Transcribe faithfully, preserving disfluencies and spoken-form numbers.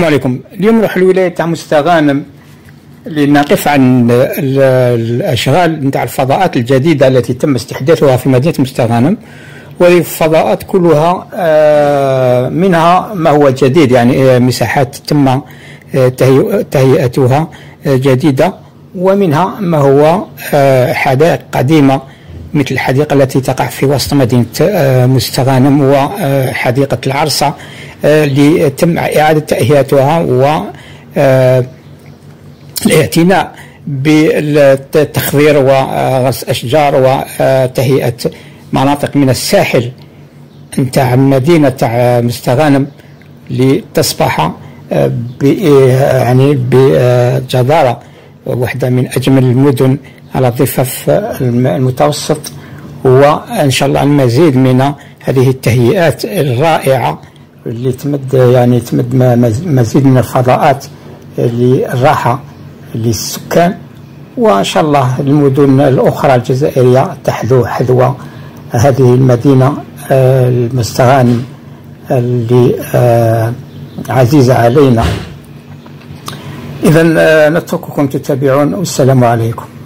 عليكم. اليوم نروح لولاية تاع مستغانم لنقف عن الاشغال نتاع الفضاءات الجديده التي تم استحداثها في مدينه مستغانم، وهذه الفضاءات كلها منها ما هو جديد، يعني مساحات تم تهيئتها جديده، ومنها ما هو حدائق قديمه مثل الحديقه التي تقع في وسط مدينه مستغانم وحديقه العرصه اللي تم اعاده تهيئتها و الاعتناء بالتخضير وغرس أشجار وتهيئة مناطق من الساحل نتاع المدينة تاع مستغانم لتصبح يعني بجدارة واحدة من أجمل المدن على الضفاف المتوسط، وإن شاء الله المزيد من هذه التهيئات الرائعة اللي تمد يعني تمد مزيد من الفضاءات للراحة للسكان، وإن شاء الله المدن الأخرى الجزائرية تحذو حذو هذه المدينة المستغانم اللي عزيزة علينا. إذن نترككم تتابعون، والسلام عليكم.